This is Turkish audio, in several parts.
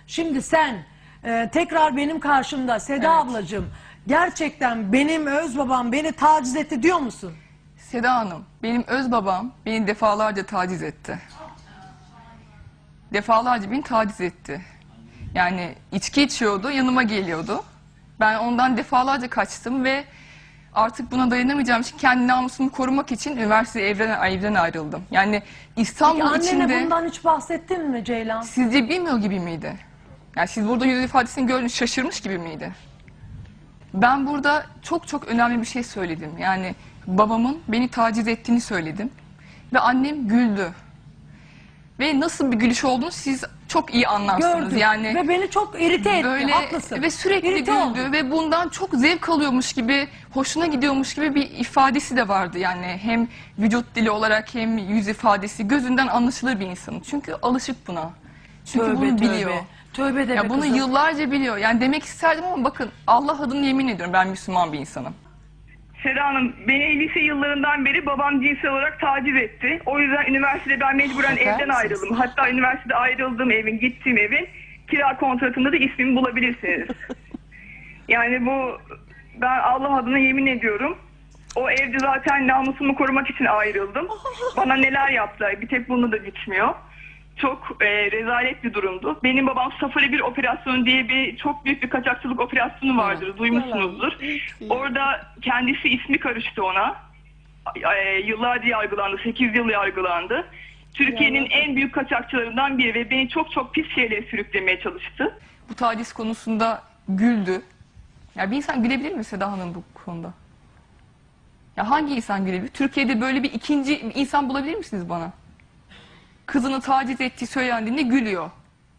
Şimdi sen tekrar benim karşımda Seda Evet. ablacığım gerçekten benim öz babam beni taciz etti diyor musun? Seda Hanım, benim öz babam beni defalarca taciz etti. Defalarca beni taciz etti. Yani içki içiyordu, yanıma geliyordu. Ben ondan defalarca kaçtım ve artık buna dayanamayacağım için kendi namusumu korumak için üniversite evden ayrıldım. Yani Peki İstanbul annene içinde bundan hiç bahsettin mi Ceylan? sizce bilmiyor gibi miydi? Yani siz burada yüz ifadesini gördünüz, şaşırmış gibi miydi? Ben burada çok önemli bir şey söyledim. Yani babamın beni taciz ettiğini söyledim. Ve annem güldü. Ve nasıl bir gülüş olduğunu siz çok iyi anlarsınız. Gördüm Yani ve beni çok irite etti. böyle Haklısın. ve sürekli İrite güldü oldum. ve bundan çok zevk alıyormuş gibi, hoşuna gidiyormuş gibi bir ifadesi de vardı. Yani hem vücut dili olarak hem yüz ifadesi gözünden anlaşılır bir insanın. Çünkü alışık buna. Çünkü bunu biliyor. Tövbe de Ya be bunu kızım. yıllarca biliyor. Yani demek isterdim ama bakın Allah adına yemin ediyorum ben Müslüman bir insanım. Seda Hanım, beni lise yıllarından beri babam cinsel olarak taciz etti. O yüzden üniversitede ben mecburen Bakar evden mısınız? ayrıldım. Hatta üniversitede ayrıldığım evin, gittiğim evin kira kontratında da ismimi bulabilirsiniz. Yani bu, ben Allah adına yemin ediyorum. O evde zaten namusumu korumak için ayrıldım. Bana neler yaptılar, bir tek bununla da bitmiyor. Çok rezalet bir durumdu. Benim babam Safari 1 operasyonu diye bir çok büyük bir kaçakçılık operasyonu vardır. Duymuşsunuzdur. Orada kendisi ismi karıştı ona. Yıllarca yargılandı. 8 yıl yargılandı. Türkiye'nin en büyük kaçakçılarından biri ve beni çok pis şeylere sürüklemeye çalıştı. Bu taciz konusunda güldü. Ya bir insan gülebilir mi Seda Hanım bu konuda? Ya hangi insan gülebilir? Türkiye'de böyle bir ikinci insan bulabilir misiniz bana? Kızını taciz ettiği söylendiğinde gülüyor.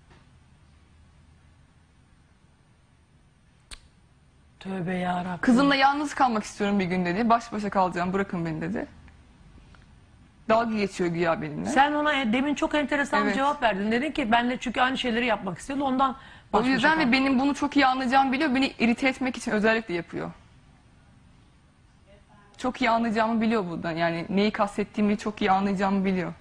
Tövbe yarabbim. Kızımla yalnız kalmak istiyorum bir gün dedi. Baş başa kalacağım, bırakın beni dedi. Dalga geçiyor güya benimle. Sen ona demin çok enteresan bir Evet. cevap verdin. Dedin ki benle çünkü aynı şeyleri yapmak istiyordu ondan O baş yüzden başa ve benim bunu çok iyi anlayacağımı biliyor. Beni irite etmek için özellikle yapıyor. Çok iyi anlayacağımı biliyor buradan. Yani neyi kastettiğimi çok iyi anlayacağımı biliyor.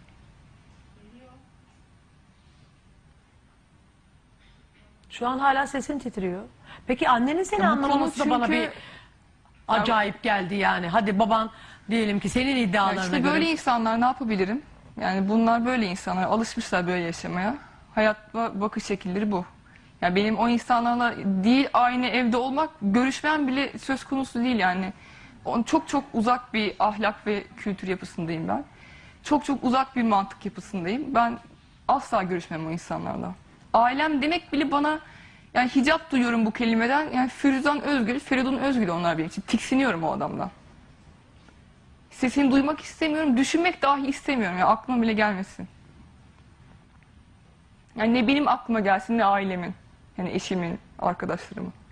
Şu an hala sesin titriyor. Peki annenin seni Ya bu anlamaması da konu bana çünkü- bir acayip geldi yani. Hadi baban diyelim ki senin Ya iddialarına işte göre. böyle insanlar ne yapabilirim? Yani bunlar böyle insanlar. Alışmışlar böyle yaşamaya. Hayat bakış şekilleri bu. Yani benim o insanlarla değil aynı evde olmak, görüşmem bile söz konusu değil yani. Çok uzak bir ahlak ve kültür yapısındayım ben. Çok uzak bir mantık yapısındayım. Ben asla görüşmem o insanlarla. Ailem demek bile bana, yani hicap duyuyorum bu kelimeden. Yani Firuzan Özgül, Feridun Özgül onlar benim için. Tiksiniyorum o adamdan. Sesini duymak istemiyorum, düşünmek dahi istemiyorum. Yani aklıma bile gelmesin. Yani ne benim aklıma gelsin ne ailemin, yani eşimin, arkadaşlarımın.